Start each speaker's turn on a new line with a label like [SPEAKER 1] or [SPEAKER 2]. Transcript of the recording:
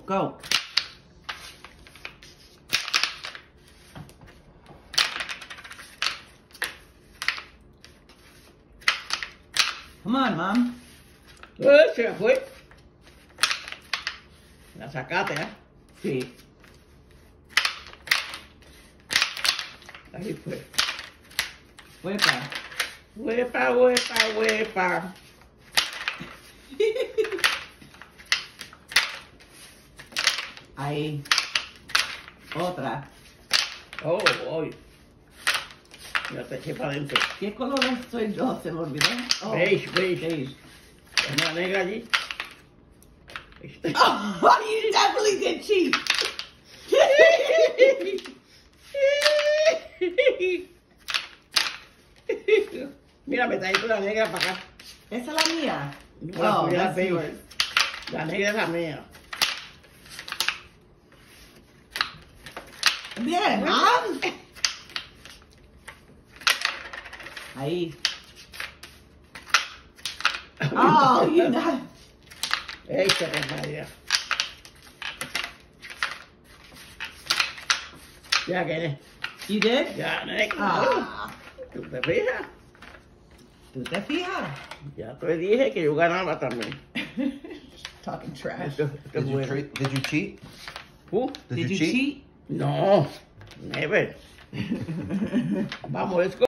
[SPEAKER 1] Go. Come on, Mom.
[SPEAKER 2] Se me fue. La sacaste, ¿eh?
[SPEAKER 1] Sí.
[SPEAKER 2] Ahí fue.
[SPEAKER 1] Huepa.
[SPEAKER 2] Huepa, huepa, huepa.
[SPEAKER 1] Ahí. Otra.
[SPEAKER 2] Oh, voy. Ya te eché para adentro.
[SPEAKER 1] ¿Qué color soy yo? Se me olvidó. Oh,
[SPEAKER 2] Beige, beige.
[SPEAKER 1] beige.
[SPEAKER 2] Una negra allí.
[SPEAKER 1] Oh, you definitely did cheat.
[SPEAKER 2] Mira, me trajiste la negra para acá.
[SPEAKER 1] Esa es la mía.
[SPEAKER 2] No, la
[SPEAKER 1] Oh,
[SPEAKER 2] tuya
[SPEAKER 1] that's
[SPEAKER 2] es
[SPEAKER 1] yours.
[SPEAKER 2] beige. La negra es la mía.
[SPEAKER 1] Bien, Mom. Ahí. Oh, you not.
[SPEAKER 2] Échate, María. Ya que
[SPEAKER 1] You did?
[SPEAKER 2] ya, nene.
[SPEAKER 1] Ah,
[SPEAKER 2] ¿Tú te fijas?
[SPEAKER 1] ¿tú te fijas?
[SPEAKER 2] Ya te dije que yo ganaba también.
[SPEAKER 1] Talking trash.
[SPEAKER 2] Esto es bueno.
[SPEAKER 3] Did you cheat?
[SPEAKER 1] Did you cheat?
[SPEAKER 2] No, never. Vamos, let's go.